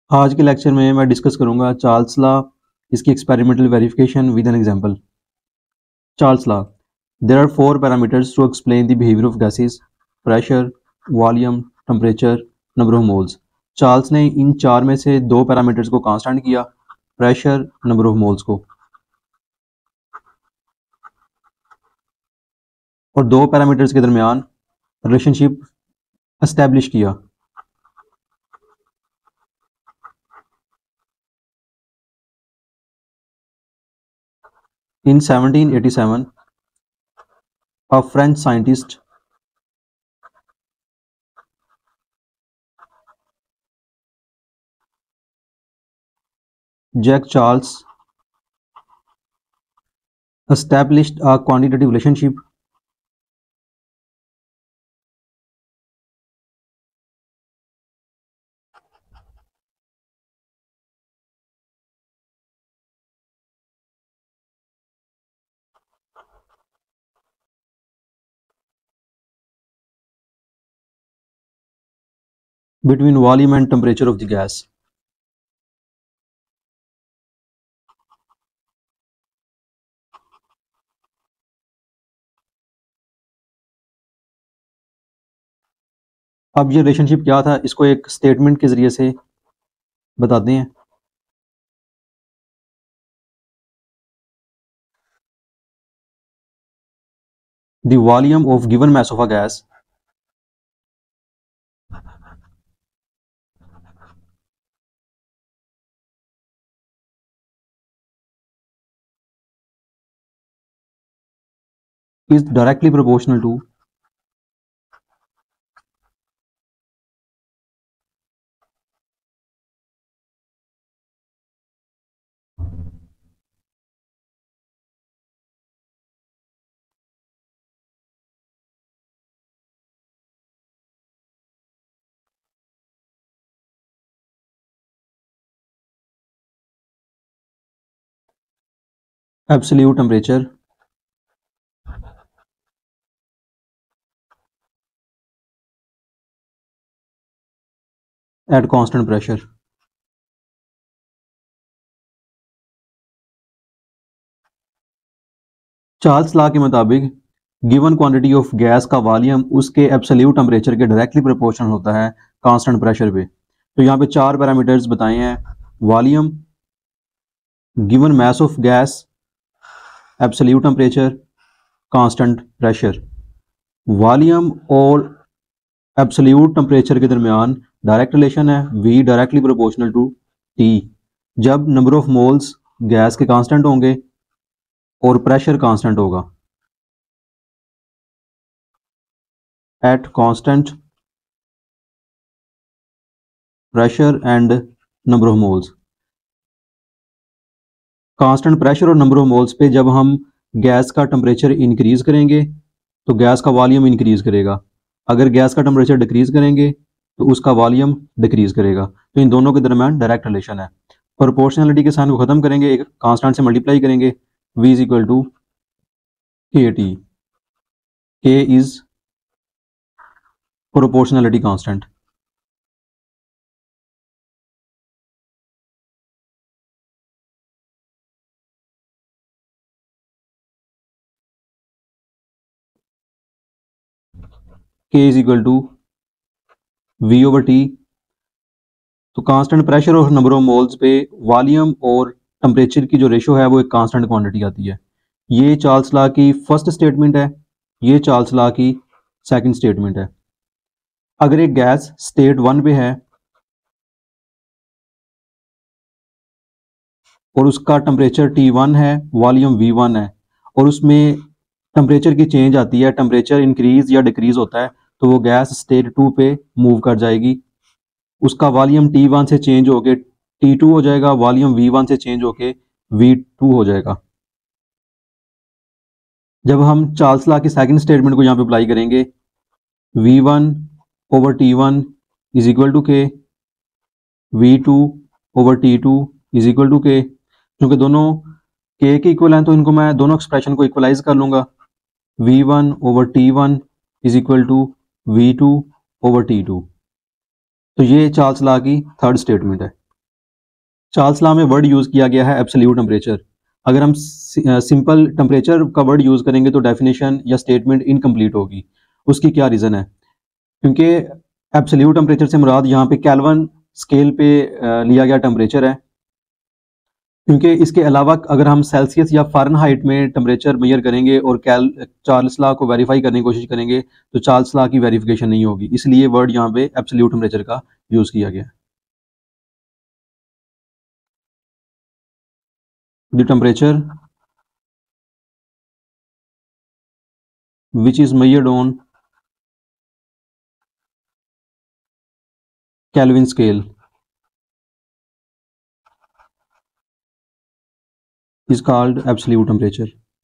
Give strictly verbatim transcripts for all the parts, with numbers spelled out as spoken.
आज के लेक्चर में मैं डिस्कस करूंगा चार्ल्स लॉ, इसकी experimental verification with an example. Charles law, there are four parameters to explain the behaviour of gases: pressure, volume, temperature, number of moles. Charles ने इन चार में से दो पैरामीटर्स को कांस्टेंट किया, प्रेशर, नंबर ऑफ मोल्स को, और दो पैरामीटर्स के दरमियान रिलेशनशिप एस्टेब्लिश किया। In seventeen eighty-seven, a French scientist Jacques Charles established a quantitative relationship between volume and temperature of the gas. अब ये रिलेशनशिप क्या था, इसको एक स्टेटमेंट के जरिए से बताते हैं। The volume of given mass of a gas is directly proportional to absolute temperature at constant pressure। Charles law के मुताबिक गिवन क्वांटिटी ऑफ गैस का वॉल्यूम उसके एब्सोल्यूट टेम्परेचर के डायरेक्टली प्रोपोर्शनल होता है कांस्टेंट प्रेशर पे। तो यहाँ पे चार पैरामीटर्स बताए हैं: volume, given mass of gas, absolute temperature, constant pressure. Volume और एब्सोल्यूट टेम्परेचर के दरमियान डायरेक्ट रिलेशन है, V directly proportional to T। जब नंबर ऑफ मोल्स गैस के कांस्टेंट होंगे और प्रेशर कांस्टेंट होगा, at constant pressure and number of moles. Constant pressure और नंबर ऑफ मोल्स पे जब हम गैस का टेम्परेचर इंक्रीज करेंगे तो गैस का वॉल्यूम इंक्रीज करेगा, अगर गैस का टेम्परेचर डिक्रीज करेंगे तो उसका वॉल्यूम डिक्रीज करेगा। तो इन दोनों के दरमियान डायरेक्ट रिलेशन है। प्रोपोर्शनलिटी के साइन को खत्म करेंगे, एक कांस्टेंट से मल्टीप्लाई करेंगे, V is equal to K T. K is proportionality constant. K is equal to V over T. तो कांस्टेंट प्रेशर और नंबर ऑफ मोल्स पे वॉल्यूम और टेम्परेचर की जो रेशो है वो एक कांस्टेंट क्वांटिटी आती है। ये चार्ल्स लॉ की फर्स्ट स्टेटमेंट है, ये चार्ल्स लॉ की सेकंड स्टेटमेंट है। अगर एक गैस स्टेट वन पे है और उसका टेम्परेचर टी वन है, वॉल्यूम वी वन है, और उसमें टेम्परेचर की चेंज आती है, टेम्परेचर इंक्रीज या डिक्रीज होता है, तो वो गैस स्टेट टू पे मूव कर जाएगी। उसका वॉल्यूम टी वन से चेंज होके टी टू हो जाएगा, वॉल्यूम वी वन से चेंज होके वी टू हो जाएगा। जब हम चार्ल्स लॉ की सेकंड स्टेटमेंट को यहाँ पे अप्लाई करेंगे, V one over T one is equal to K, V two over T two is equal to K. क्योंकि दोनों के के इक्वल हैं तो इनको मैं दोनों एक्सप्रेशन को इक्वलाइज कर लूँगा। V one over T one is equal to V two over T two. तो ये चार्ल्स लॉ की थर्ड स्टेटमेंट है। चार्ल्स लॉ में वर्ड यूज़ किया गया है एब्सोल्यूट टेम्परेचर। अगर हम सिंपल टेम्परेचर का वर्ड यूज़ करेंगे तो डेफिनेशन या स्टेटमेंट इनकम्प्लीट होगी। उसकी क्या रीज़न है? क्योंकि एब्सोल्यूट टेम्परेचर से मुराद यहाँ पे केल्विन स्केल पे अ, लिया गया टेम्परेचर है, क्योंकि इसके अलावा अगर हम सेल्सियस या फ़ारेनहाइट में टेम्परेचर मेजर करेंगे और कैल चार्ल्स लॉ को वेरीफाई करने की कोशिश करेंगे तो चार्ल्स लॉ की वेरिफिकेशन नहीं होगी, इसलिए वर्ड यहाँ पे एब्सोल्यूट टेम्परेचर का यूज़ किया गया है। The temperature which is measured on Kelvin scale is called absolute temperature.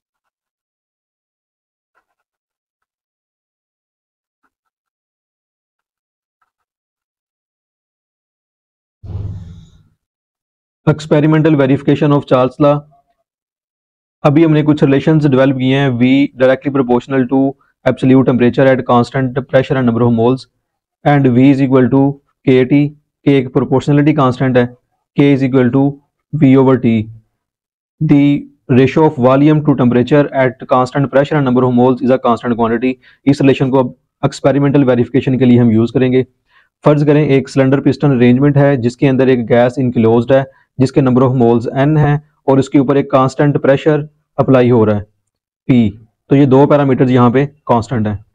Experimental verification of Charles law. अभी हमने कुछ रिलेशंस डेवलप किए हैं। V directly proportional to absolute temperature at constant pressure and number of moles and V is equal to K T. K एक proportionality constant है, K is equal to V over T। The ratio of volume to temperature at constant pressure and number of moles is a constant quantity. इस relation को अब experimental verification के लिए हम use करेंगे। फर्ज करें एक सिलेंडर पिस्टन अरेंजमेंट है जिसके अंदर एक गैस इनक्लोज्ड है जिसके नंबर ऑफ मोल्स n है और उसके ऊपर एक कांस्टेंट प्रेशर अप्लाई हो रहा है P। तो ये दो पैरामीटर्स यहाँ पे कांस्टेंट हैं।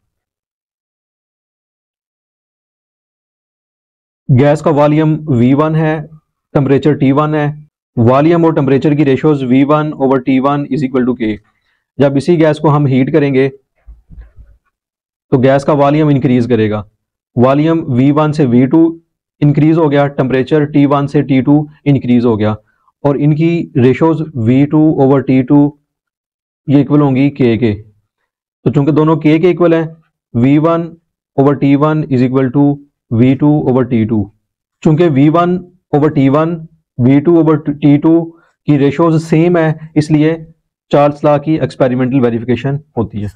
गैस का वॉल्यूम V वन है, टेम्परेचर T वन है। वॉल्यूम और टेम्परेचर की ratios V one over T one is equal to K। जब इसी गैस को हम हीट करेंगे तो गैस का वॉल्यूम इंक्रीज करेगा। वॉल्यूम V वन से V टू इंक्रीज हो गया, टेम्परेचर T वन से T टू इंक्रीज हो गया और इनकी ratios V two over T two ये इक्वल होंगी K के। तो चूंकि दोनों K के इक्वल है, V one over T one is equal to V two over T two. चूंकि V one over T one V two over T two की रेशियोज सेम है, इसलिए चार्ल्स लॉ की एक्सपेरिमेंटल वेरिफिकेशन होती है।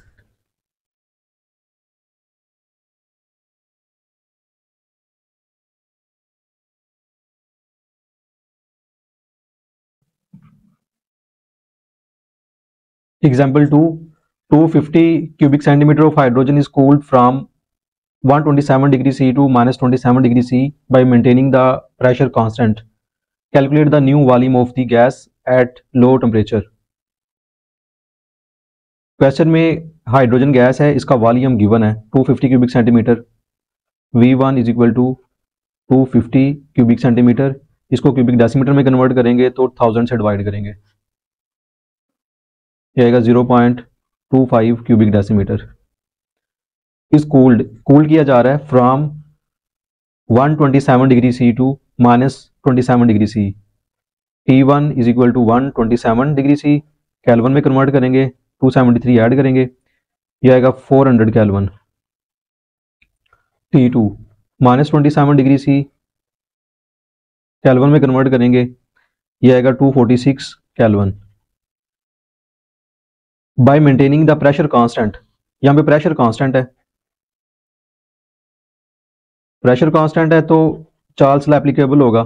Example two, two hundred fifty cubic centimeter of hydrogen is cooled from one hundred twenty-seven degree C to minus twenty-seven degree C by maintaining the pressure constant. Calculate the new volume of the gas at low temperature. Question में hydrogen gas है, इसका volume given है two fifty cubic centimetre. V one is equal to two fifty cubic centimetre. इसको cubic decimetre में convert करेंगे तो thousand से divide करेंगे, ये आएगा zero point two five cubic decimetre. इस कूल्ड कूल किया जा रहा है from one twenty seven degree C to minus twenty seven degree C. T one is equal to one twenty seven degree C, kelvin में convert करेंगे, two seventy three add करेंगे, ये आएगा four hundred kelvin. T two minus twenty seven degree C, kelvin में convert करेंगे, ये आएगा two forty six kelvin. By maintaining the pressure constant, यहाँ पे प्रेशर कांस्टेंट है, प्रेशर कांस्टेंट है तो चार्ल्स लॉ एप्लीकेबल होगा।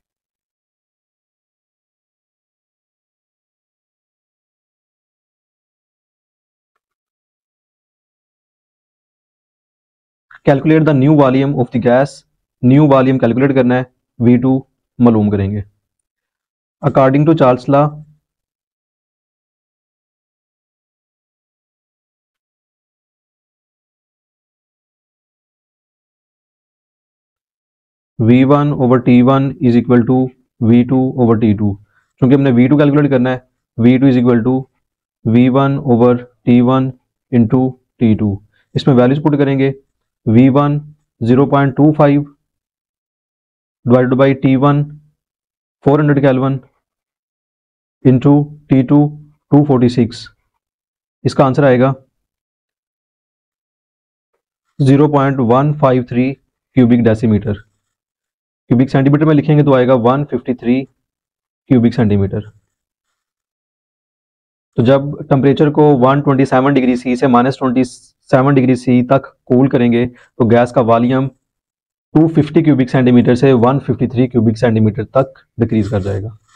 Calculate the new volume of the gas, new volume calculate करना है, V टू मालूम करेंगे। According to Charles law V one over T one is equal to V two over T two. क्योंकि हमने V two calculate करना है, V two is equal to V one over T one into T two. इसमें values put करेंगे, V one zero point two five divided by T one four hundred kelvin into T two two forty six. इसका answer आएगा zero point one five three cubic decimetre. Cubic centimetre में लिखेंगे तो आएगा one fifty three cubic centimetre. तो जब temperature को one twenty seven degree C से minus twenty seven degree C तक कूल करेंगे तो गैस का volume two fifty cubic centimetre से one fifty three cubic centimetre तक डिक्रीज कर जाएगा।